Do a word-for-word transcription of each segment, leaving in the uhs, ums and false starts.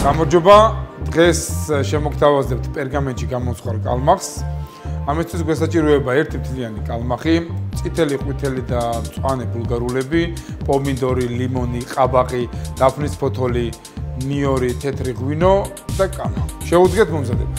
გამარჯობა, დღეს შემოგთავაზებთ პერგამენტში გამომცხვარ კალმახს. ამისთვის გვესაჭიროება ერთი მთლიანი კალმახი, წითელი, ყვითელი და მწვანე ბულგარულები, პომიდორი, ლიმონი, ყაბაყი, დაფნის ფოთოლი, ნიორი, თეთრი ღვინო და კამა. შევუდგეთ მომზადებას.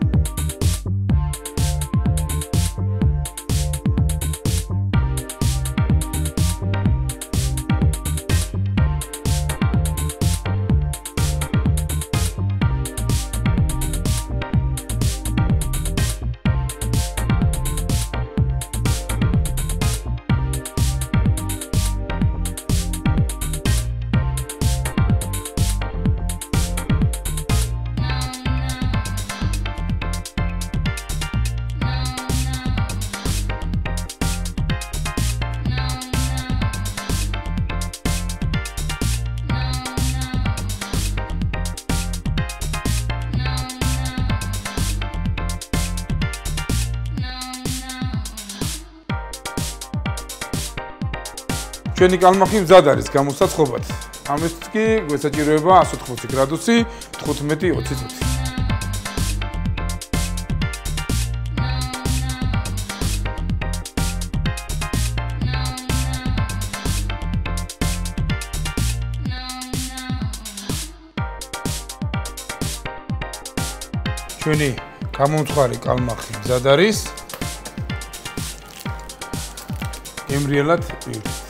ჩვენი კალმახი მზად არის გამოსაცხობად. ამისთვის კი გვესაჭიროება εκατს ოთხმოცი გრადუსი, თხუთმეტი ოცი წუთი. ჩვენი გამომცხვარი კალმახი მზად არის. ემრიელად მივიდეთ.